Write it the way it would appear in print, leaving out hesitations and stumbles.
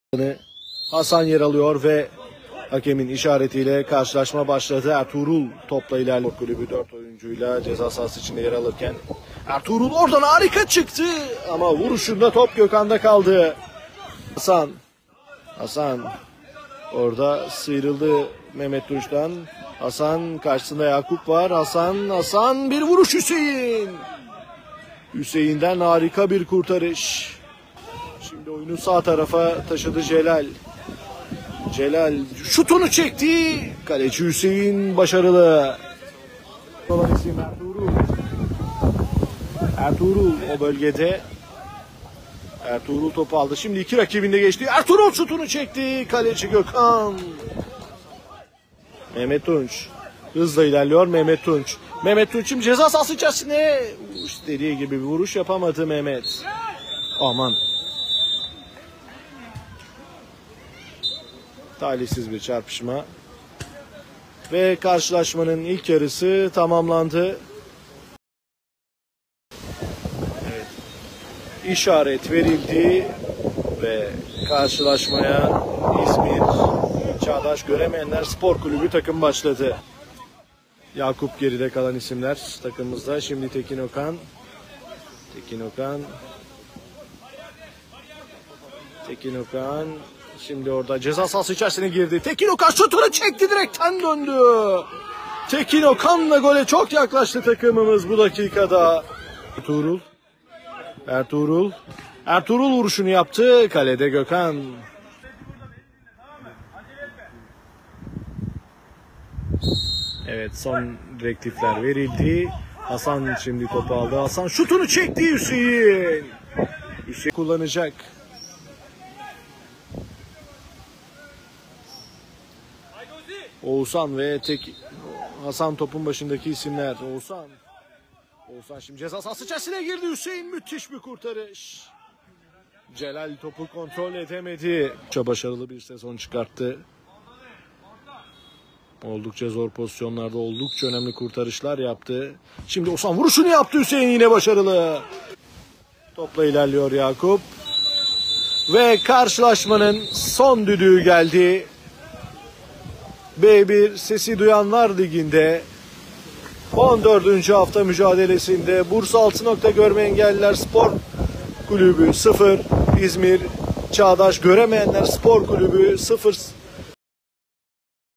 Hasan yer alıyor ve hakemin işaretiyle karşılaşma başladı. Ertuğrul topla ilerliyor. Kulübü 4 oyuncuyla ceza sahası içinde yer alırken Ertuğrul oradan harika çıktı ama vuruşunda top Gökhan'da kaldı. Hasan orada sıyrıldı Mehmet Tunç'tan. Hasan karşısında Yakup var. Hasan bir vuruş Hüseyin'den harika bir kurtarış. Şimdi oyunu sağ tarafa taşıdı Celal şutunu çekti. Kaleci Hüseyin başarılı. Ertuğrul o bölgede. Ertuğrul topu aldı. Şimdi iki rakibinde geçti. Ertuğrul şutunu çekti. Kaleci Gökhan. Mehmet Tunç. Hızla ilerliyor Mehmet Tunç. Mehmet Tunç'un ceza sahası içerisine istediği gibi bir vuruş yapamadı Mehmet. Aman. Talihsiz bir çarpışma. Ve karşılaşmanın ilk yarısı tamamlandı. Evet. İşaret verildi ve karşılaşmaya İzmir Çağdaş Göremeyenler Spor Kulübü takım başladı. Yakup geride kalan isimler takımımızda. Şimdi Tekin Okan. Şimdi orada ceza sahası içerisine girdi. Tekin Okan şutunu çekti, direkten döndü. Tekin Okan'la gole çok yaklaştı takımımız bu dakikada. Ertuğrul vuruşunu yaptı. Kalede Gökhan. Evet, son direktifler verildi. Hasan şimdi topu aldı. Hasan şutunu çekti Hüseyin kullanacak. Oğuzhan ve Hasan topun başındaki isimler. Oğuzhan şimdi ceza sahası içerisine girdi. Hüseyin müthiş bir kurtarış. Celal topu kontrol edemedi. Çok başarılı bir sezon çıkarttı. Oldukça zor pozisyonlarda oldukça önemli kurtarışlar yaptı. Şimdi Oğuzhan vuruşunu yaptı. Hüseyin yine başarılı. Topla ilerliyor Yakup. Ve karşılaşmanın son düdüğü geldi. B1 Sesi Duyanlar Ligi'nde 14. hafta mücadelesinde Bursa Altınok'ta Görme Engelliler Spor Kulübü 0, İzmir Çağdaş Göremeyenler Spor Kulübü 0